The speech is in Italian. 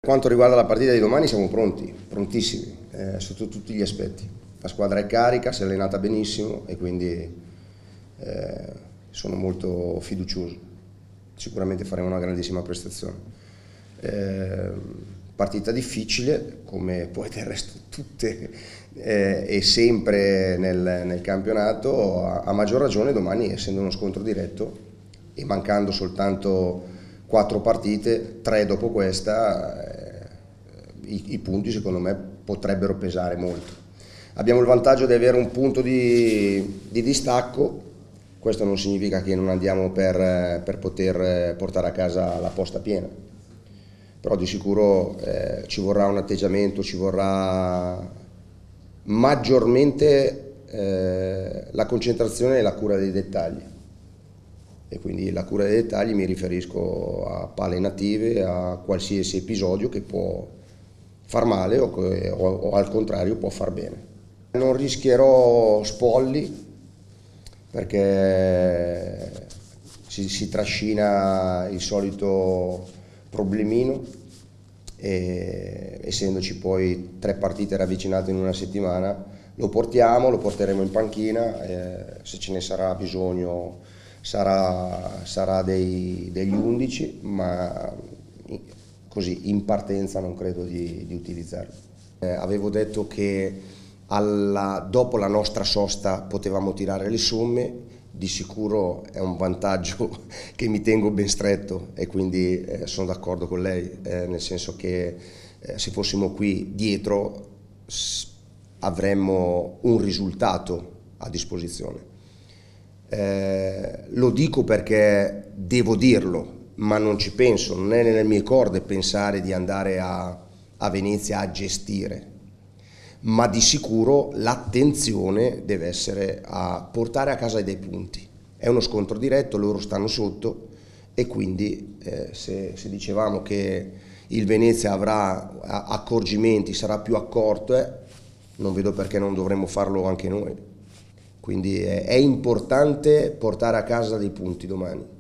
quanto riguarda la partita di domani siamo pronti, prontissimi, sotto tutti gli aspetti. La squadra è carica, si è allenata benissimo e quindi sono molto fiducioso. Sicuramente faremo una grandissima prestazione. Partita difficile, come poi del resto tutte e sempre nel campionato, a maggior ragione domani, essendo uno scontro diretto e mancando soltanto 4 partite, 3 dopo questa, i punti secondo me potrebbero pesare molto. Abbiamo il vantaggio di avere un punto di distacco. Questo non significa che non andiamo per poter portare a casa la posta piena, però di sicuro ci vorrà un atteggiamento, ci vorrà maggiormente la concentrazione e la cura dei dettagli. E quindi la cura dei dettagli mi riferisco a palle native, a qualsiasi episodio che può far male o al contrario può far bene. Non rischierò spolli perché si trascina il solito problemino e essendoci poi 3 partite ravvicinate in una settimana lo porteremo in panchina, se ce ne sarà bisogno sarà degli 11, ma così in partenza non credo di utilizzarlo. Avevo detto che dopo la nostra sosta potevamo tirare le somme, di sicuro è un vantaggio che mi tengo ben stretto e quindi sono d'accordo con lei, nel senso che se fossimo qui dietro avremmo un risultato a disposizione. Lo dico perché devo dirlo, ma non ci penso, non è nelle mie corde pensare di andare a Venezia a gestire, ma di sicuro l'attenzione deve essere a portare a casa dei punti. È uno scontro diretto, loro stanno sotto e quindi se dicevamo che il Venezia avrà accorgimenti, sarà più accorto, non vedo perché non dovremmo farlo anche noi. Quindi è importante portare a casa dei punti domani.